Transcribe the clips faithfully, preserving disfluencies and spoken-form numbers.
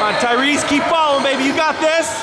Come on, Tyrese, keep following, baby. You got this.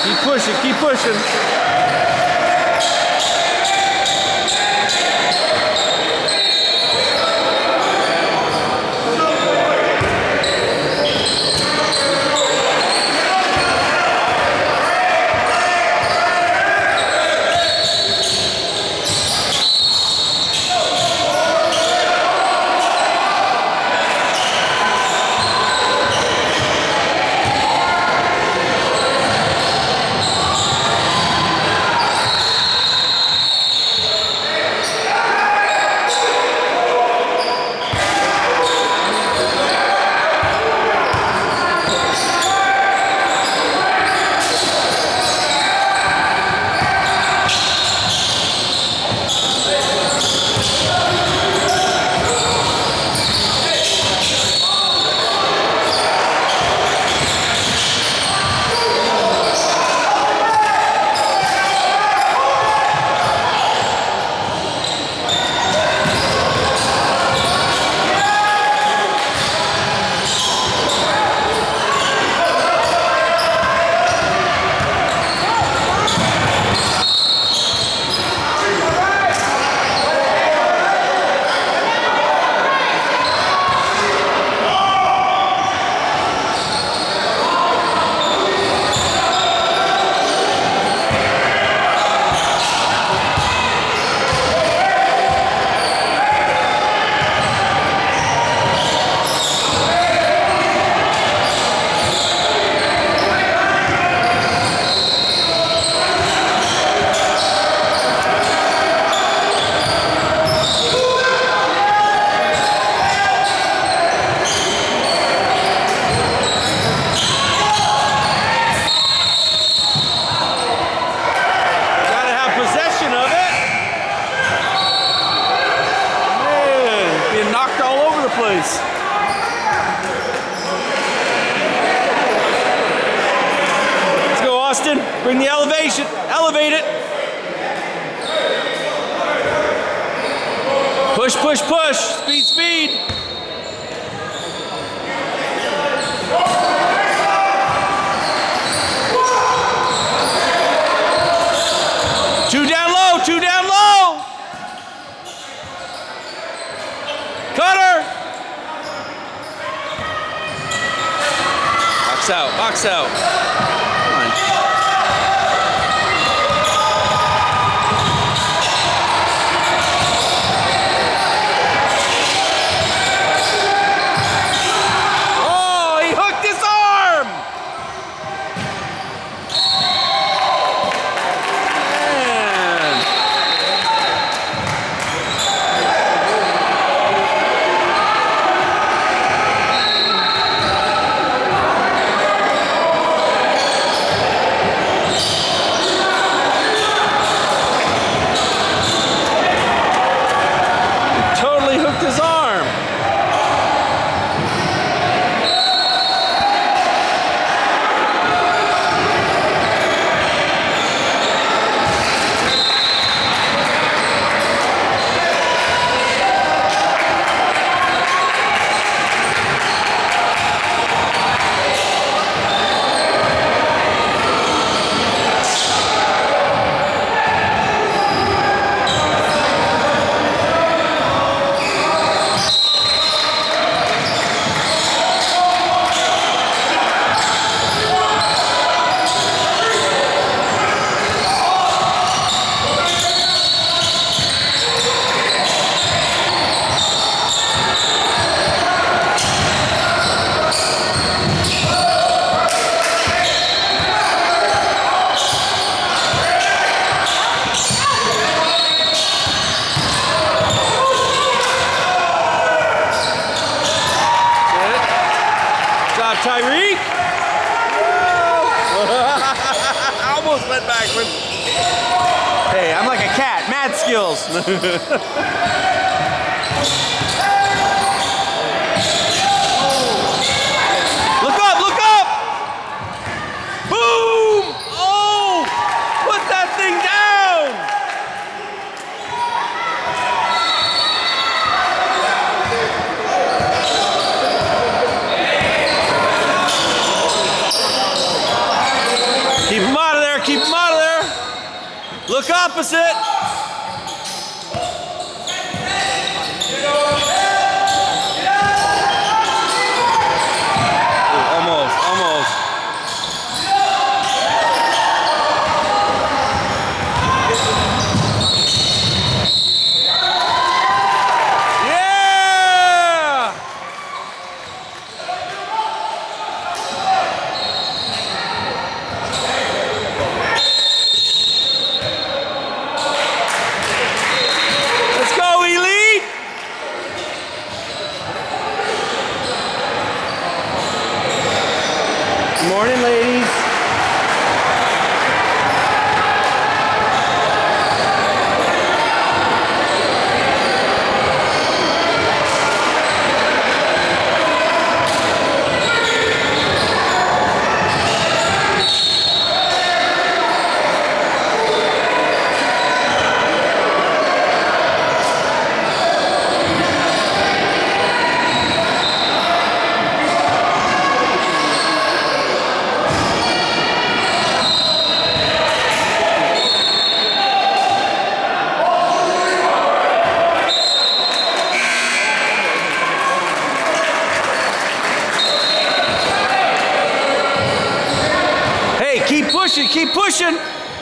Keep pushing, keep pushing. Place. Let's go, Austin. Bring the elevation. Elevate it. Push, push, push. Speed, speed. Two down low. Two down low. Cutter. Box out, box out. Come on. Oh, he hooked his arm! His arm. Tyreek. Almost went backwards. Hey, I'm like a cat. Mad skills. Look up, look up. Boom. Oh, put that thing down. Keep him out of there. Look opposite. Ooh, almost, almost. Yeah! Let's go, Elite! Good morning, ladies. Keep pushing, keep pushing.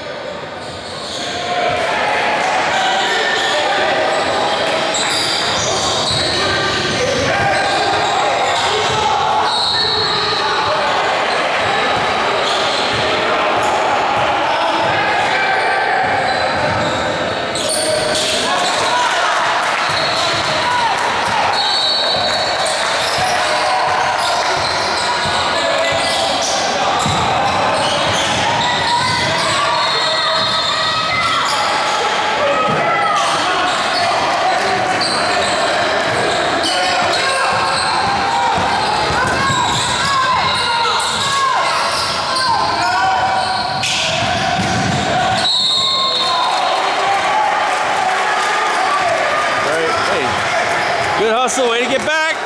Good hustle, way to get back.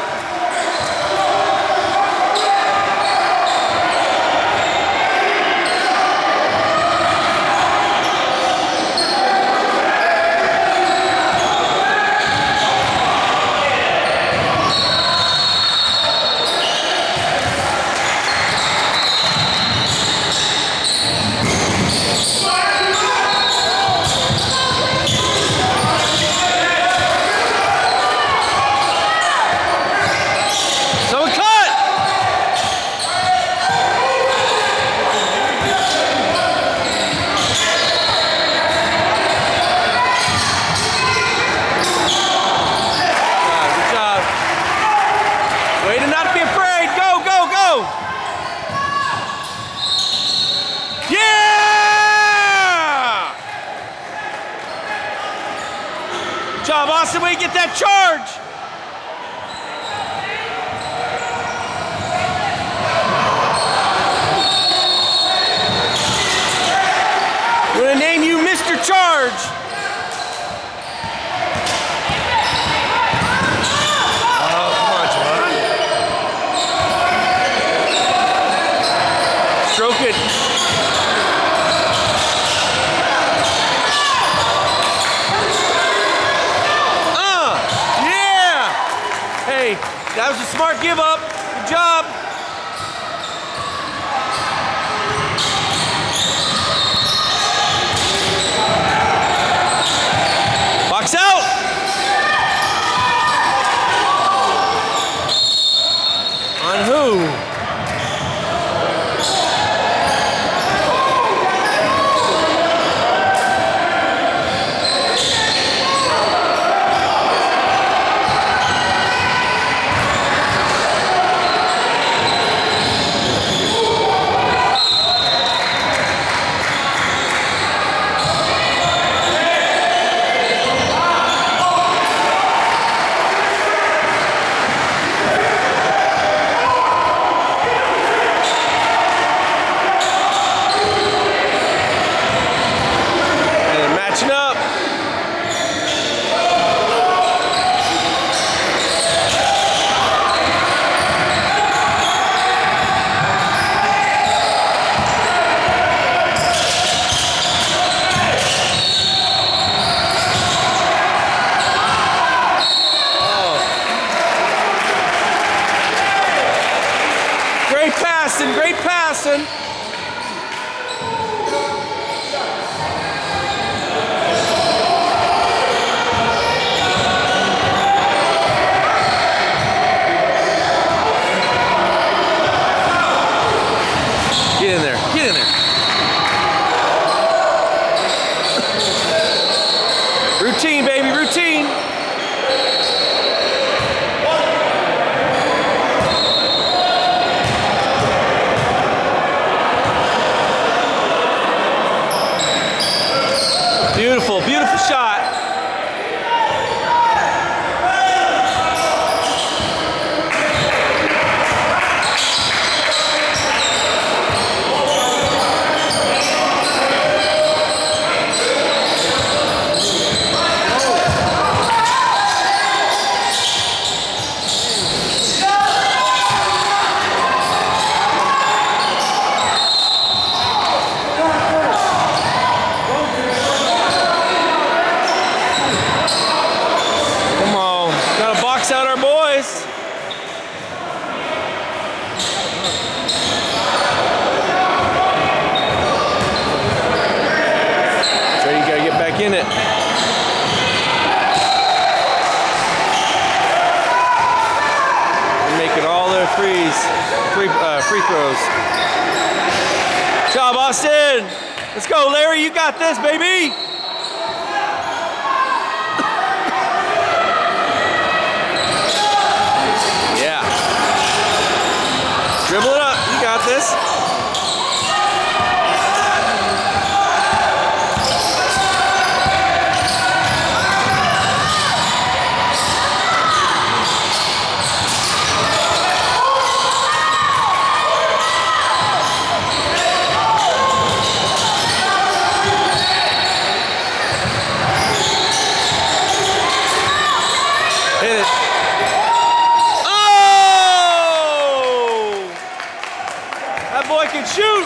Way to not be afraid. Go, go, go. Yeah! Good job, Austin. Way to get that charge. We're going to name you Mister Charge. Stroke it. Uh, yeah. Hey, that was a smart give up. Good job. Box out. On who? Get in there. Get in there. Routine, baby, routine. Beautiful, beautiful shot. Out our boys. So you gotta get back in it. And make it all their frees, free, uh, free throws. Good job, Austin. Let's go, Larry. You got this, baby. Dribble it up, you got this. Hit it. Boy can shoot.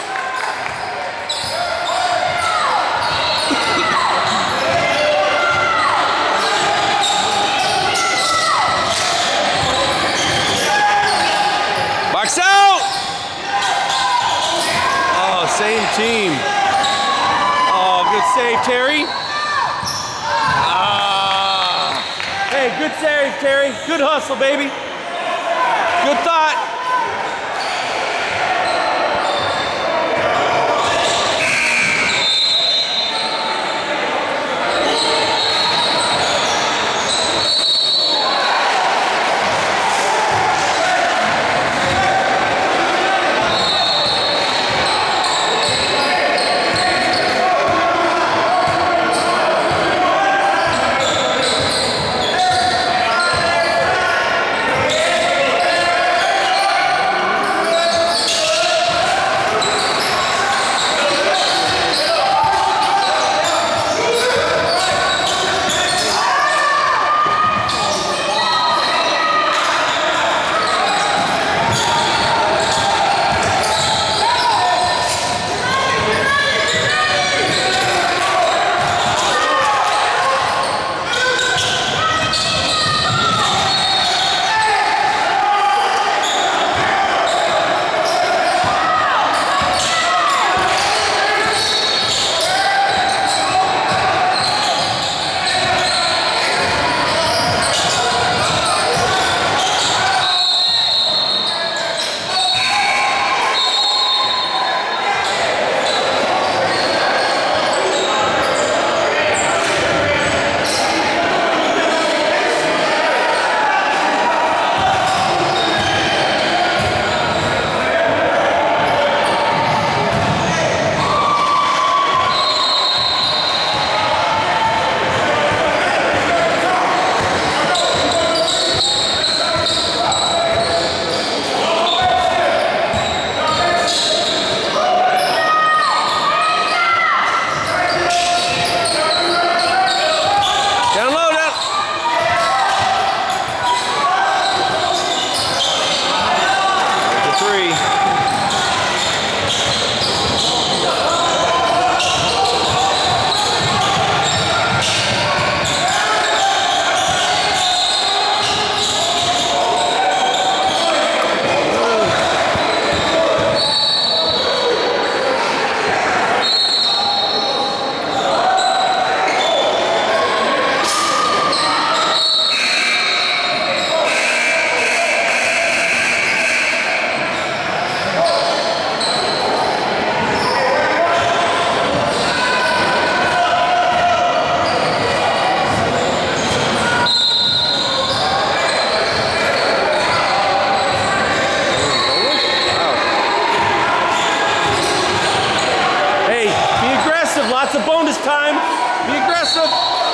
Box out. Oh, same team. Oh, good save, Terry. Ah. Hey, good save, Terry. Good hustle, baby. Good thought. Lots of bonus time. Be aggressive.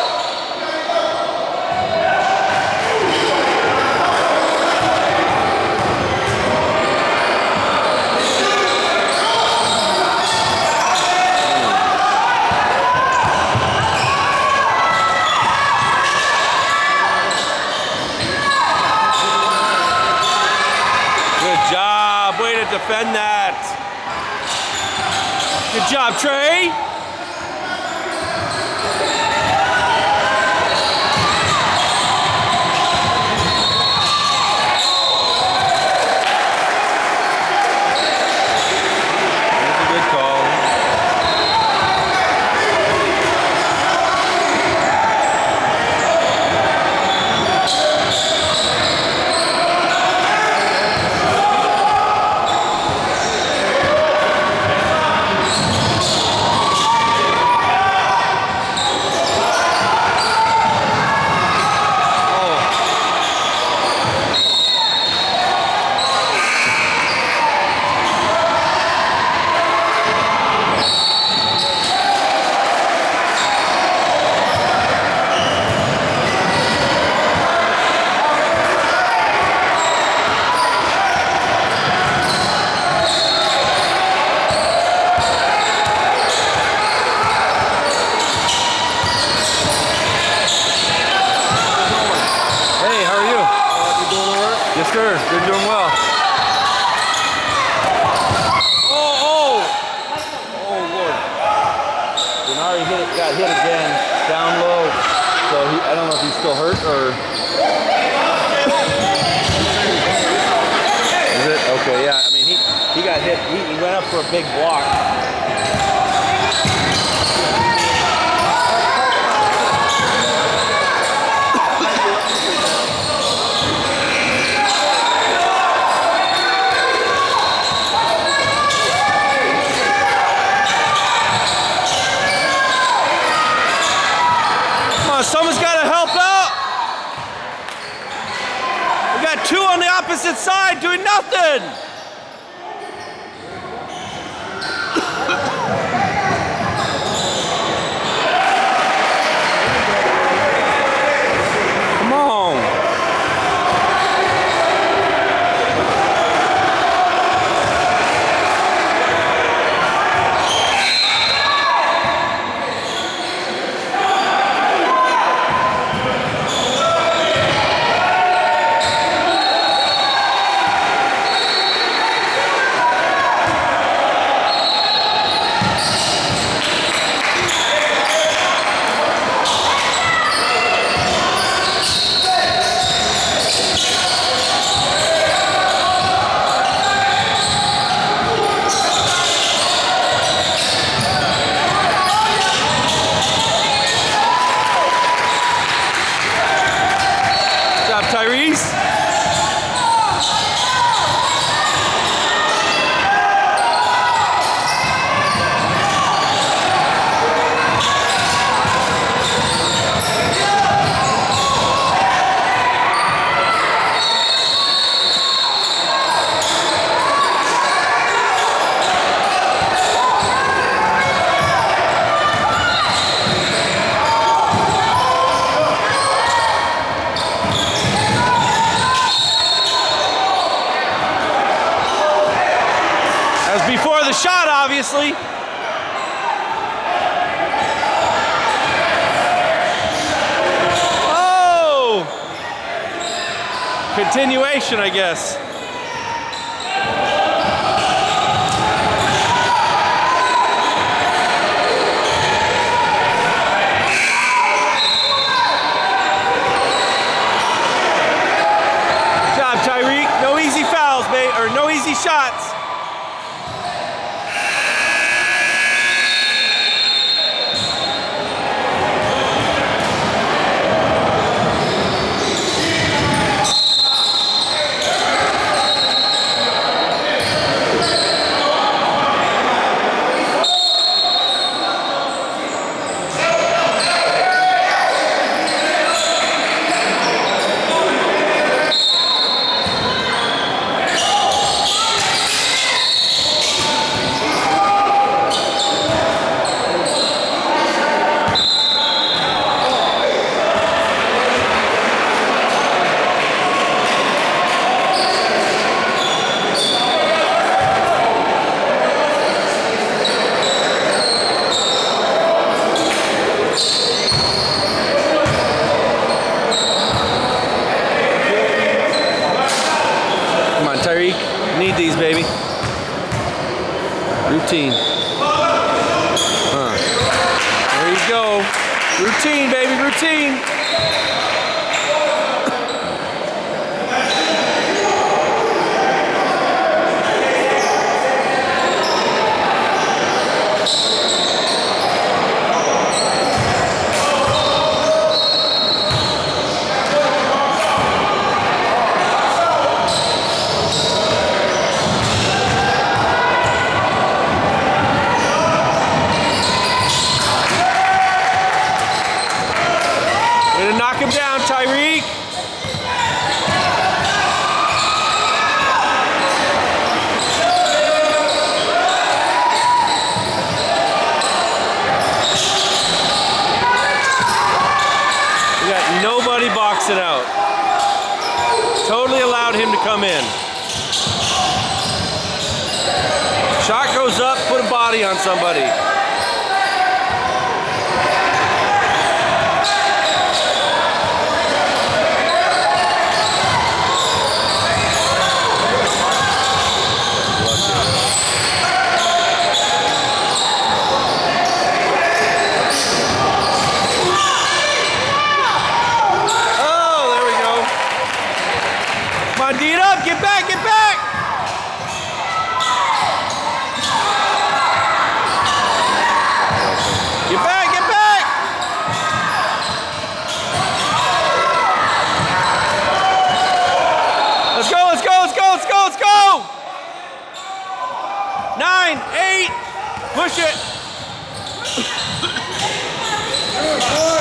Good job. Way to defend that. Good job, Trey. Yes, sir. You're doing well. Oh, oh! Oh, Lord. Denari hit it, got hit again, down low. So he, I don't know if he's still hurt or... Is it? Okay, yeah. I mean, he, he got hit. He, he went up for a big block. Someone's got to help out. We got two on the opposite side doing nothing. Come on. Before the shot, obviously. Oh! Continuation, I guess. Good job, Tyreek. No easy fouls, mate, or no easy shots. we go. Routine, baby, routine. Knock him down, Tyreek. We got nobody boxing out. Totally allowed him to come in. Shot goes up, put a body on somebody. D it up, get back, get back! Get back, get back! Let's go, let's go, let's go, let's go, let's go! Nine, eight, push it!